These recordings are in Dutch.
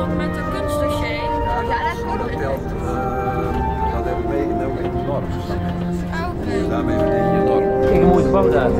bijvoorbeeld met een kunstdossier. Ja, dat telt. Dat hebben we meegenomen in de norm. Oké. Daarmee verdien je norm. Ik moet het fout uit.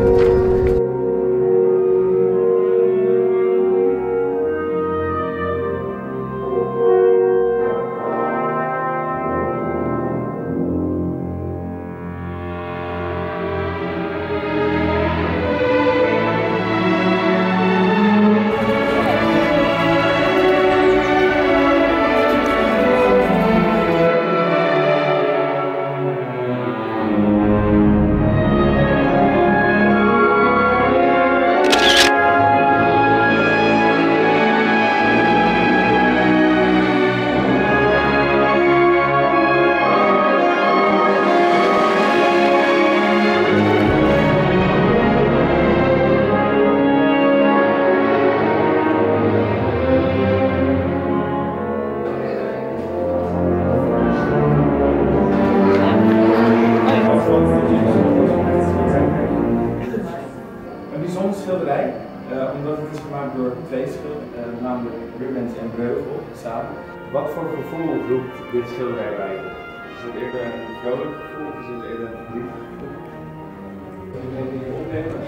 Een bijzonder schilderij, omdat het is gemaakt door twee schilders, namelijk Rubens en Breugel samen. Wat voor gevoel roept dit schilderij bij je? Is het eerder een vrolijk gevoel of is het eerder een verdrietig gevoel? Jullie dingen opnemen.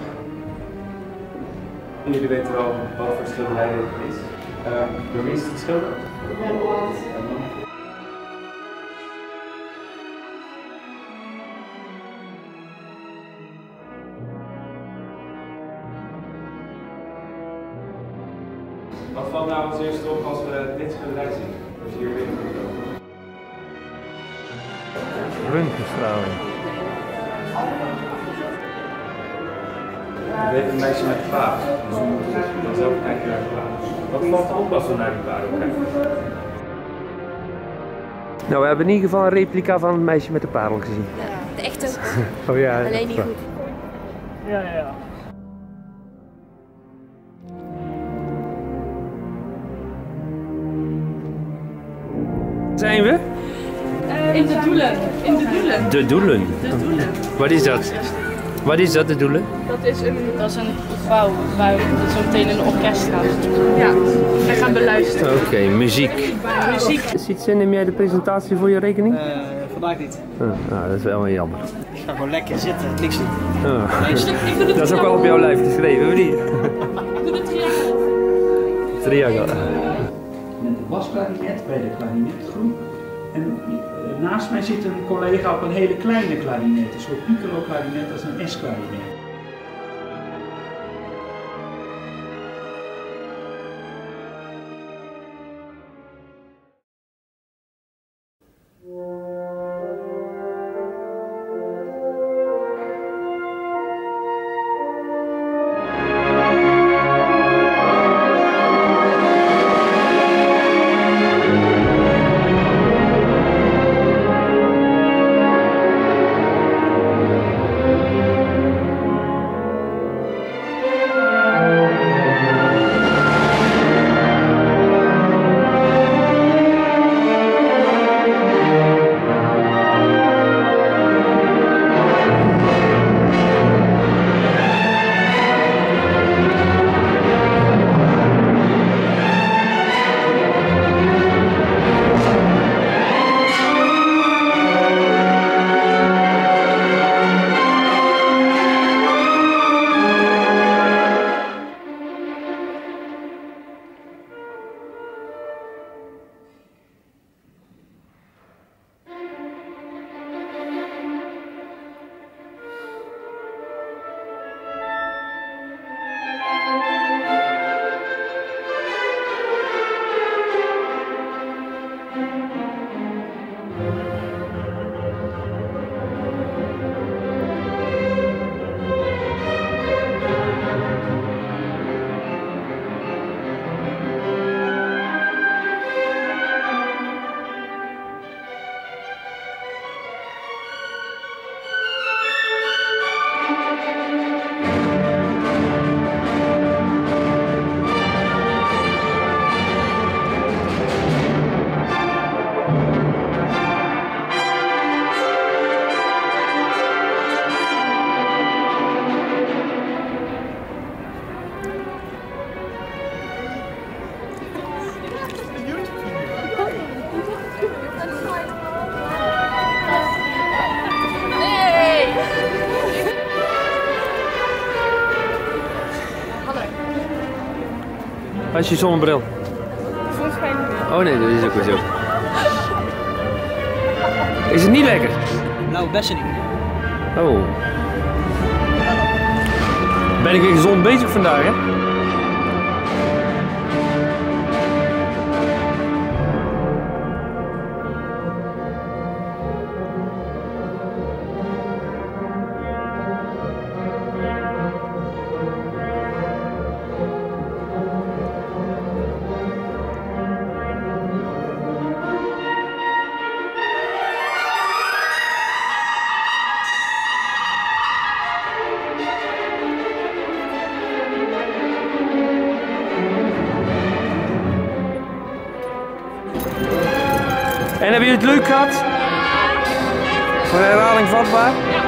Jullie weten wel wat voor schilderij dit is. Door wie is het schilder? Wat valt nou als eerste op als we dit schilderij zien? Dus hier weer. Röntgenstraling. Je weet een meisje met de parel. Dan zelf kijk je naar de parel. Wat valt er op als we naar die parel kijken? Nou, we hebben in ieder geval een replica van het meisje met de parel gezien. Ja, de echte. Oh ja. Alleen niet goed. Ja. Zijn we? In de doelen. In de doelen. De Doelen. De doelen. Wat is dat? Wat is dat, de Doelen? Dat is een gebouw waar we zo meteen een orkest gaan. Ja, wij gaan beluisteren. Oké, muziek. Muziek. Sietse, neem jij de presentatie voor je rekening? Vandaag niet. Dat is wel jammer. Ik ga gewoon lekker zitten, niks doen. Dat is ook wel op jouw lijf geschreven, of niet? Ik doe het triangel. Triangel. Met een basklarinet bij de klarinetgroep. En naast mij zit een collega op een hele kleine klarinet, een soort piccolo klarinet, dat is een S-klarinet. Als je zonnebril. Volgens mij niet. Oh nee, dat is ook weer zo. Is het niet lekker? Nou, best niet. Oh. Ben ik weer gezond bezig vandaag, hè? En hebben jullie het leuk gehad? Voor herhaling vatbaar?